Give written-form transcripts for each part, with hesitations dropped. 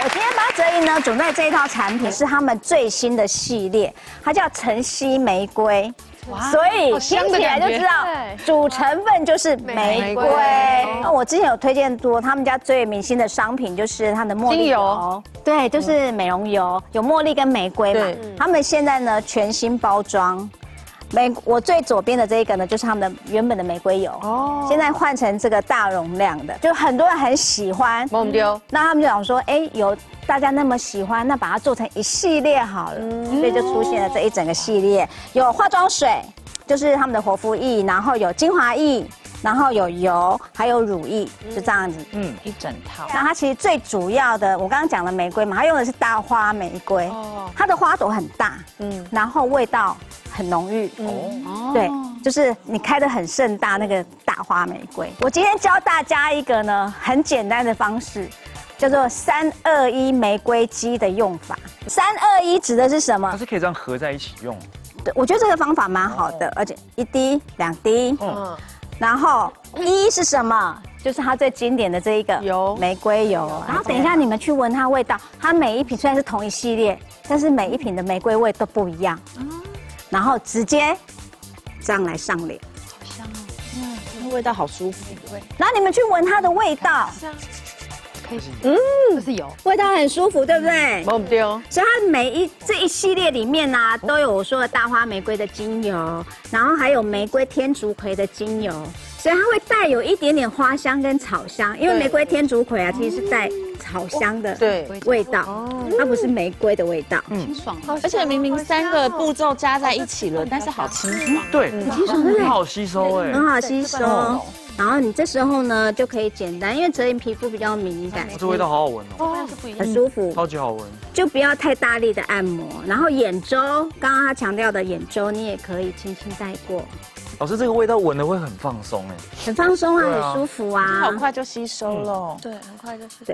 我今天帮哲莹呢准备这一套产品是他们最新的系列，它叫晨曦玫瑰。所以听起来就知道主成分就是玫瑰。我之前有推荐过他们家最明星的商品，就是它的茉莉油，对，就是美容油，有茉莉跟玫瑰嘛。他们现在呢全新包装。我最左边的这一个呢，就是他们的原本的玫瑰油，现在换成这个大容量的，就很多人很喜欢。那他们就想说，哎，有大家那么喜欢，那把它做成一系列好了，所以就出现了这一整个系列，有化妆水，就是他们的活肤液，然后有精华液。然后有油，还有乳液，就这样子， 一整套。 那它其实最主要的，我刚刚讲的玫瑰嘛，它用的是大花玫瑰，它的花朵很大，然后味道很浓郁，对，就是你开得很盛大那个大花玫瑰。我今天教大家一个呢很简单的方式，叫做321玫瑰肌的用法。321指的是什么？ 它是可以这样合在一起用。 对，我觉得这个方法蛮好的，而且1滴、2滴，然后1是什么？就是它最经典的这一个油，玫瑰油。然后等一下你们去闻它味道，它每一瓶虽然是同一系列，但是每一瓶的玫瑰味都不一样。然后直接这样来上脸， 好香哦，那味道好舒服。 然后你们去闻它的味道。 这是油， 味道很舒服，对不对？ 没丢。 所以它这一系列里面呢，都有我说的大花玫瑰的精油，然后还有玫瑰天竺葵的精油，所以它会带有一点点花香跟草香，因为玫瑰天竺葵啊，其实是带草香的味道，它不是玫瑰的味道， 清爽。 而且明明3个步骤加在一起了，但是好清爽。 对， 很清爽，对不对？ 很好吸收哎， 很好吸收。然后你这时候呢就可以简单，因为哲莹皮肤比较敏感， 这味道好好闻哦， 很舒服， 超级好闻。 就不要太大力的按摩，然后眼周，刚刚他强调的眼周，你也可以轻轻带过。 老师，这个味道闻的会很放松哎， 很放松啊，很舒服啊， 好快就吸收了。 对，很快就吸收。 对。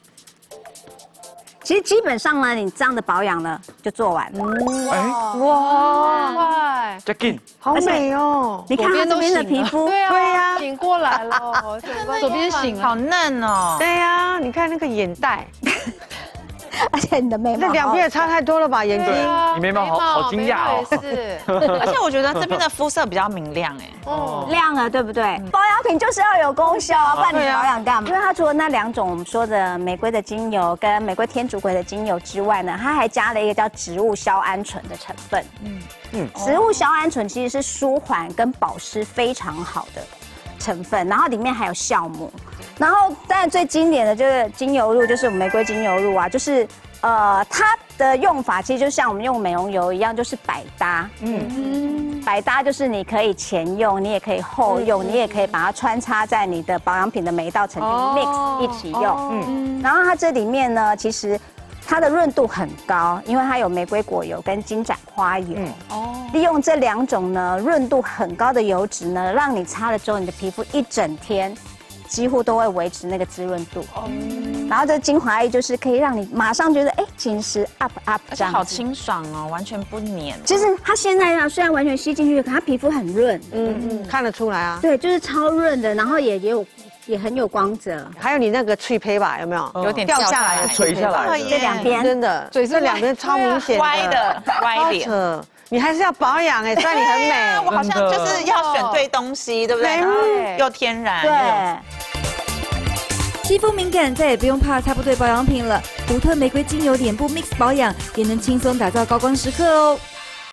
其实基本上呢，你这样的保养呢就做完了。 哇，快， 再进， 好美哦！ 你看它这边的皮肤， 对呀，醒过来了，左边醒了， 好嫩哦。 对呀，你看那个眼袋， 而且你的眉毛， 那两边也差太多了吧？眼睛， 你眉毛好惊讶哦。 是， 而且我觉得这边的肤色比较明亮哎。 亮了，对不对？保养品就是要有功效啊，不然你保养干嘛？因为它除了那2种我们说的玫瑰的精油跟玫瑰天竺葵的精油之外呢，它还加了一个叫植物硝胺醇的成分。植物硝胺醇其实是舒缓跟保湿非常好的成分，然后里面还有酵母。然后当然最经典的就是精油露，就是玫瑰精油露啊，就是它的用法其实就像我们用美容油一样，就是百搭。百搭就是你可以前用，你也可以后用，你也可以把它穿插在你的保养品的每一道成品 mix 一起用。然后它这里面呢，其实它的润度很高，因为它有玫瑰果油跟金盏花油。利用这2种呢润度很高的油脂呢，让你擦了之后，你的皮肤一整天几乎都会维持那个滋润度。然后这精华液就是可以让你马上觉得紧实 up， 而且好清爽哦，完全不黏。 其实它现在啊，虽然完全吸进去，可它皮肤很润， 看得出来啊。 对，就是超润的，然后也很有光泽。 还有你那个脆胚吧，有没有？ 有点掉下来， 垂下来， 这2边真的，嘴这2边超明显的， 歪脸。 你还是要保养哎，虽然你很美， 我好像就是要选对东西，对不对？然后又天然。 对。 肌肤敏感再也不用怕擦不对保养品了，独特玫瑰精油脸部 mix 保养也能轻松打造高光时刻哦。